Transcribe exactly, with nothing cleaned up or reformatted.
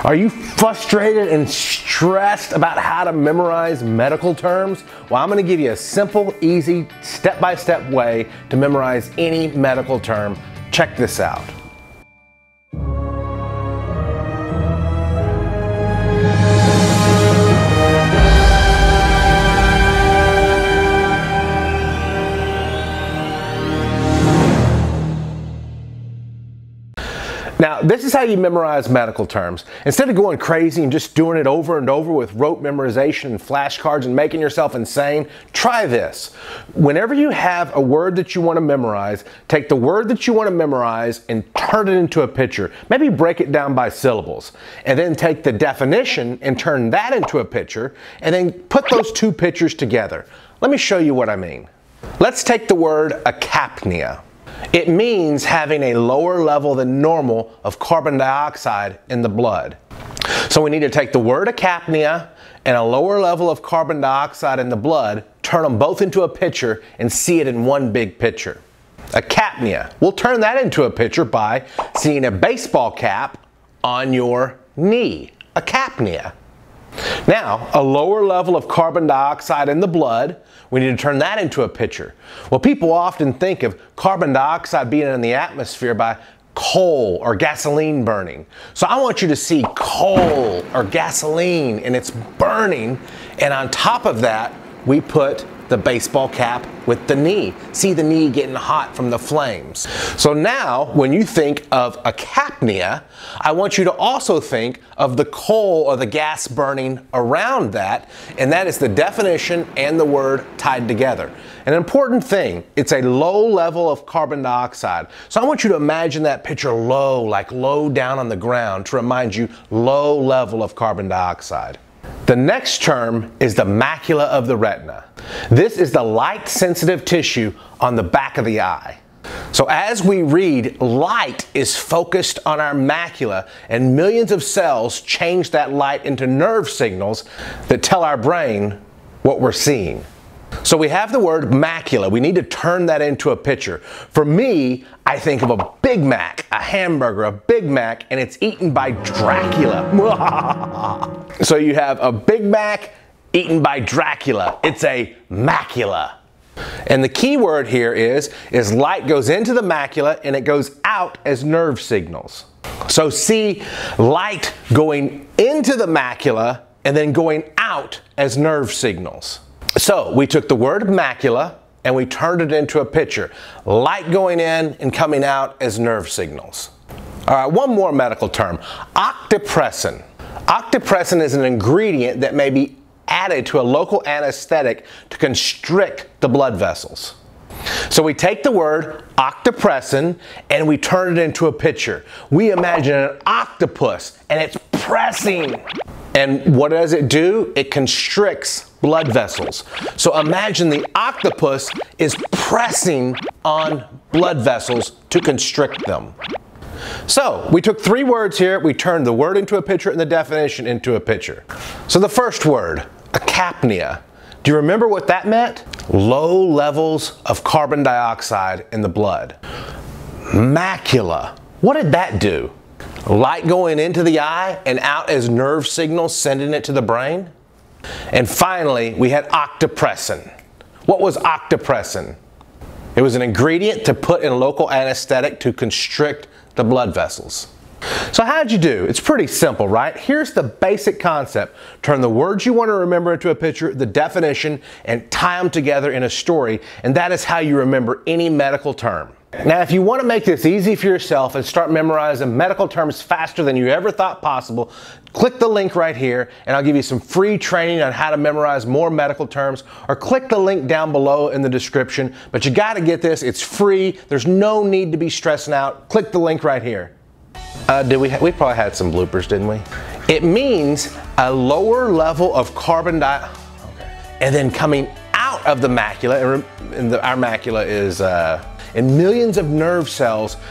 Are you frustrated and stressed about how to memorize medical terms? Well, I'm going to give you a simple, easy, step-by-step way to memorize any medical term. Check this out. Now, this is how you memorize medical terms. Instead of going crazy and just doing it over and over with rote memorization and flashcards and making yourself insane, try this. Whenever you have a word that you want to memorize, take the word that you want to memorize and turn it into a picture. Maybe break it down by syllables. And then take the definition and turn that into a picture, and then put those two pictures together. Let me show you what I mean. Let's take the word acapnia. It means having a lower level than normal of carbon dioxide in the blood. So we need to take the word acapnia and a lower level of carbon dioxide in the blood, turn them both into a picture, and see it in one big picture. Acapnia. We'll turn that into a picture by seeing a baseball cap on your knee. Acapnia. Now, a lower level of carbon dioxide in the blood, we need to turn that into a picture. Well, people often think of carbon dioxide being in the atmosphere by coal or gasoline burning. So I want you to see coal or gasoline and it's burning, and on top of that, we put the baseball cap with the knee. See the knee getting hot from the flames. So now, when you think of acapnia, I want you to also think of the coal or the gas burning around that, and that is the definition and the word tied together. An important thing, it's a low level of carbon dioxide. So I want you to imagine that picture low, like low down on the ground, to remind you low level of carbon dioxide. The next term is the macula of the retina. This is the light-sensitive tissue on the back of the eye. So as we read, light is focused on our macula, and millions of cells change that light into nerve signals that tell our brain what we're seeing. So we have the word macula. We need to turn that into a picture. For me, I think of a Big Mac, a hamburger, a Big Mac, and it's eaten by Dracula. So you have a Big Mac eaten by Dracula. It's a macula. And the key word here is, is light goes into the macula and it goes out as nerve signals. So see light going into the macula and then going out as nerve signals. So we took the word macula and we turned it into a picture. Light going in and coming out as nerve signals. All right, one more medical term, octopressin. Octopressin is an ingredient that may be added to a local anesthetic to constrict the blood vessels. So we take the word octopressin and we turn it into a picture. We imagine an octopus and it's pressing. And what does it do? It constricts blood vessels. So imagine the octopus is pressing on blood vessels to constrict them. So we took three words here, we turned the word into a picture and the definition into a picture. So the first word, acapnia. Do you remember what that meant? Low levels of carbon dioxide in the blood. Macula. What did that do? Light going into the eye and out as nerve signals, sending it to the brain. And finally, we had octopressin. What was octopressin? It was an ingredient to put in local anesthetic to constrict the blood vessels. So how'd you do? It's pretty simple, right? Here's the basic concept. Turn the words you want to remember into a picture, the definition, and tie them together in a story, and that is how you remember any medical term. Now, if you want to make this easy for yourself and start memorizing medical terms faster than you ever thought possible, click the link right here and I'll give you some free training on how to memorize more medical terms, or click the link down below in the description. But you got to get this. It's free. There's no need to be stressing out. Click the link right here. Uh, did we, ha we probably had some bloopers, didn't we? It means a lower level of carbon dioxide, okay, and then coming out of the macula, and the, our macula is uh, in millions of nerve cells